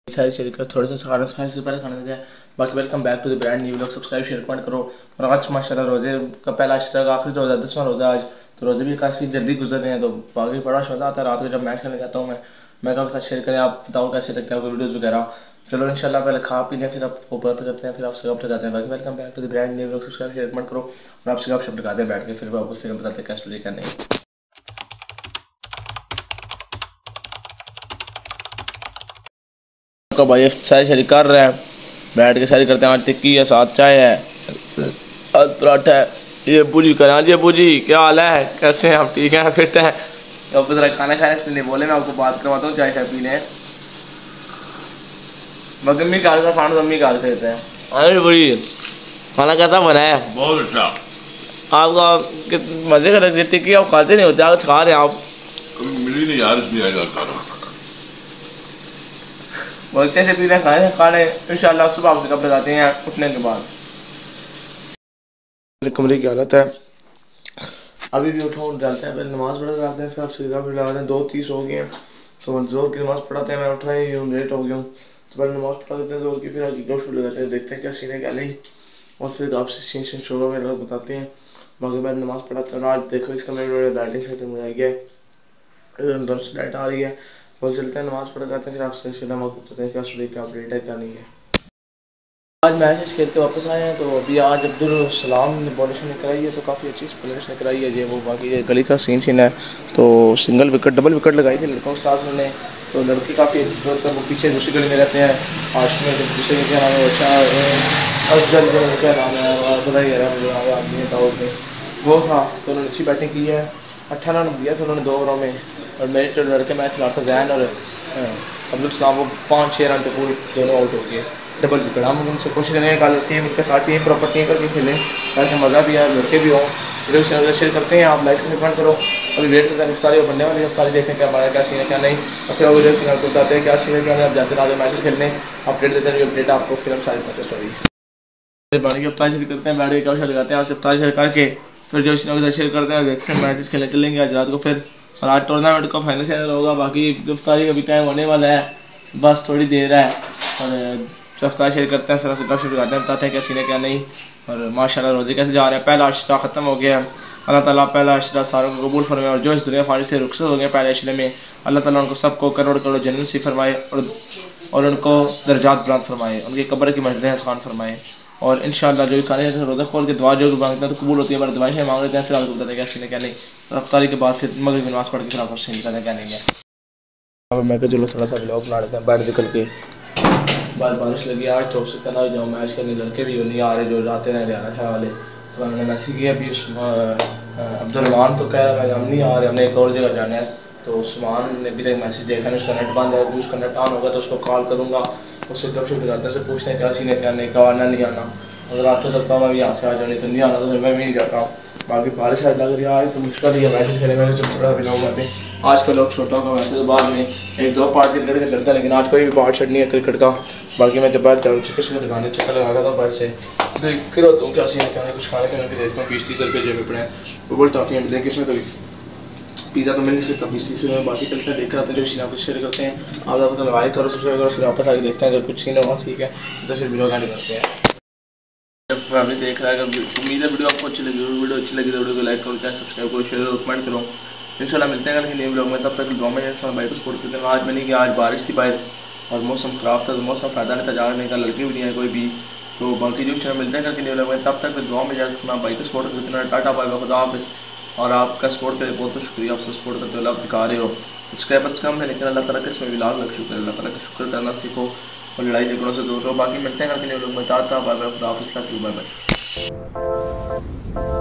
सारी शेयर कर थोड़े से खाना खाने से पहले खाना देते हैं। बाकी welcome back to the brand new vlog. Subscribe share comment करो। और आज माशाल्लाह रोज़े का पहला अशरा का आखिरी रोज़ा 10वां रोज़ा आज, तो रोज़े भी काफ़ी जल्दी गुजर रहे हैं। तो बाकी बड़ा शौक आता है रात को जब मैच खेलने जाता हूँ मैं आपके साथ शेयर करें। आप बताओ कैसे लगते हैं आपको वीडियोज़ वगैरह। चलो इंशाल्लाह पहले खा पी लें फिर आपको बात करते हैं, फिर आपसे गप लगाते हैं। बाकी welcome back to the brand new vlog. Subscribe share comment करो और आपसे गप शप लगाते हैं बैठ के, फिर आपको फिर बताते हैं क्या स्टोरी क्या नहीं। तो भाई सारी शायरी कर रहे हैं, बैठ के शायरी करते हैं। आज टिक्की है, साथ चाय है, आज पराठा है। ये बूजी करें। हाँ जी बूजी, क्या हाल है, कैसे हैं आप? ठीक हैं, फिट हैं? तो ज़रा खाना खाया इसलिए बोले, मैं आपको बात करवाता हूँ। चाय पीने मम्मी काल का खाना मम्मी काल देते हैं। अरे बूजी खाना कैसा बना है? बहुत अच्छा। आपका मज़े का लगती टिक्की, आप खाते नहीं होते, आप खा रहे हैं। आप कभी मिली नहीं यार, इसलिए आएगा खाना। बोलते से पीने खाने खाने इंशाल्लाह सुबह आपसे कब लगाते हैं उठने के बाद। कमरे की हालत है, अभी भी उठाऊँ डालते हैं, पहले नमाज़ पढ़ा जाते हैं, फिर आप सीधा फिर लगाते हैं। 2:30 हो गए हैं, तो जोर की नमाज़ पढ़ाते हैं। मैं उठा ही हूँ, लेट हो गया हूँ, तो पहले नमाज़ पढ़ा देते हैं जोर की, फिर आगे गप लगाते हैं, देखते हैं क्या सीन है क्या नहीं, और फिर आपसे सीन शोरों में लोग बताते हैं। बाकी मैं नमाज़ पढ़ाता हूँ। आज देखो इसका मेरे बैटिंग से मुझे आ गया है, डाइट आ रही है। वो चलते हैं नमाज़ पढ़ जाते हैं, फिर आपसे बताते हैं क्या स्टोरी क्या अपडेट है क्या नहीं है। आज मैच खेल के वापस आए हैं, तो अभी आज अब्दुल सलाम ने बॉलिंग कराई है, तो काफ़ी अच्छी बॉलिंग कराई है ये वो। बाकी ये गली का सीन है, तो सिंगल विकेट डबल विकेट लगाई थी लड़कों के साथ ने, तो लड़के काफ़ी वो पीछे दूसरी गली में रहते हैं। आज में दूसरे का क्या नाम है, अच्छा अफजल क्या नाम है, पता ही है आदमी दाऊद में वो था, तो उन्होंने अच्छी बैटिंग की है। 18 रन दिया था उन्होंने 2 ओवरों में, और मेरे जो लड़के मैच खिला था जैन और अब्दुल सलाम, वो 5-6 रन पे पूरे दोनों आउट हो गए, डबल विकेट। हम उनसे कोशिश करेंगे कल टीम उनके साथ टीम प्रॉपर टीम करके खेलें ताकि मज़ा भी आए, लड़के भी हों। वीडियो से शेयर करते हैं, आप लाइक कमेंट करो। अभी वेट करते हैं इफ्तारी बनने वाली है, इफ्तारी देखते हैं क्या बना क्या सीन है क्या नहीं, और फिर वीडियो से आपको बताते हैं क्या सीन है क्या नहीं। आप जाते रहे मैच खेलने, अपडेट देते हैं, अपडेट आपको फिर हम सारी पता स्टोरी बड़ी इफ्तारी शेयर करते हैं। बैठ के क्या लगाते हैं, आज इफ्तारी शेयर करके फिर जो शेयर करते हैं, देखते हैं मैच खेलने चलेंगे आज रात को फिर। और आज टूर्नामेंट का फाइनल शेयर होगा। बाकी इफ्तारी का भी टाइम होने वाला है, बस थोड़ी देर है, और इफ्तार शेयर करते हैं, सर शुरू करते हैं, बताते हैं क्या सीन है क्या नहीं। और माशाल्लाह रोज़े कैसे जा रहे हैं। पहला अशरा ख़त्म हो गया है, अल्लाह ताला पहला अशरा सारों को कबूल फरमाए, और जो इस दुनिया फानी से रुखसत हो गया पहले अशरे में, अल्लाह ताला उनको सबको करोड़ करोड़ जन्नत से फरमाए, और उनको दर्जात बुलंद फरमाए, उनकी कब्र की मंजिलें आसान फरमाए। और इंशाल्लाह जो भी खाने रोज़ा खोल के दुआ जो मांगते हैं तो कबूल होती है, बड़ी दुआएं मांग लेते हैं। फिर आपको बताते हैं क्या सीन है क्या नहीं। रफ्तारी के बाद फिर मगरिब की नमाज़ पढ़ के फिर आपको सीन निकलता है क्या नहीं है। अब मैं चलो थोड़ा सा व्लॉग बना लेते हैं। बाहर निकल के बारिश लगी आज, तो उससे कहना जाओ मैच करने, लड़के भी नहीं आ रहे जो जाते रहे हरियाणा शहर वाले, तो मैंने मैसेज किया अभी अब्दुलरमान तो कह रहा है हम नहीं आ रहे, हमने एक और जगह जाना है। तो उस्मान ने भी तक मैसेज देखा नहीं, उसका नेट बंद है, अभी उसका नेट ऑन होगा तो उसको कॉल करूँगा, उससे गपशप लगाते हैं, उससे पूछते हैं क्या सीन है क्या नहीं, कब आना नहीं आना। अगर आता तक मैं भी यहाँ से आ जाऊँ, नहीं तो नहीं आना, तो फिर मैं भी नहीं जाता हूँ। बाकी बारिश आज लग रही है आज, तो मुश्किल ही है मैसेज खेले। मैंने जब थोड़ा भी लोग आते आज का लोग छोटा होगा वैसे, तो बाद में 1-2 पार्ट क्रिकेट का करता है, लेकिन आज कोई भी पार्ट छट नहीं है क्रिकेट का। बाकी मैं जब बाहर जाऊँ चिकन दुकान चक्कर लगा था बाहर से, देख फिर होता हूँ क्या सीन है क्या नहीं, कुछ खाने पीने भी देखता हूँ। 20-30 रुपये जेब में पड़े हैं, वो बोल टॉफी मिलते हैं किसमें, तो पिज़्ज़ा तो मिल नहीं सकता 20-30 रुपये। बाकी चलते हैं देख कर आते हैं जो सीन आपको शेयर करते हैं। आप आपको लाइक करो सब्सक्राइब करो, फिर वापस आके देखते हैं अगर कुछ सीन होगा ठीक है तो फिर वीडियो एंड करते हैं। फैमिली देख रहा है, अगर उम्मीद है वीडियो आपको अच्छी लगी, वीडियो अच्छी लगी तो वीडियो को लाइक करो, चाहे सब्सक्राइब करो, शेयर करो, कमेंट करो। इंशाल्लाह मिलते हैं कल नए व्लॉग में, तब तक दुआ में भाई को सपोर्ट करते हैं। आज मैंने कि आज बारिश थी बाहर और मौसम ख़राब था, तो मौसम फ़ायदा नहीं था जाने का, लड़के भी नहीं है कोई भी। तो बाकी जो चैनल मिलते हैं कल नए व्लॉग में, तब तक दुआ में जाकर भाई को सपोर्ट करते हैं। टाटा बाय बाय, खुदा हाफिज़। और आपका सपोर्ट करे बहुत शुक्रिया, आपसे सपोर्ट करते हो, आप दिखा रहे हो। सब्सक्राइबर्स कम है लेकिन अल्लाह ताला का इसमें भी लाख लाख शुक्र, अल्लाह ताला का शुक्र करना सीखो और लड़ाई झगड़ों से दूर रहो। बाकी मिलते हैं कल नए व्लॉग में, टाटा बाय बाय, खुदा हाफिज़, बाय बाय।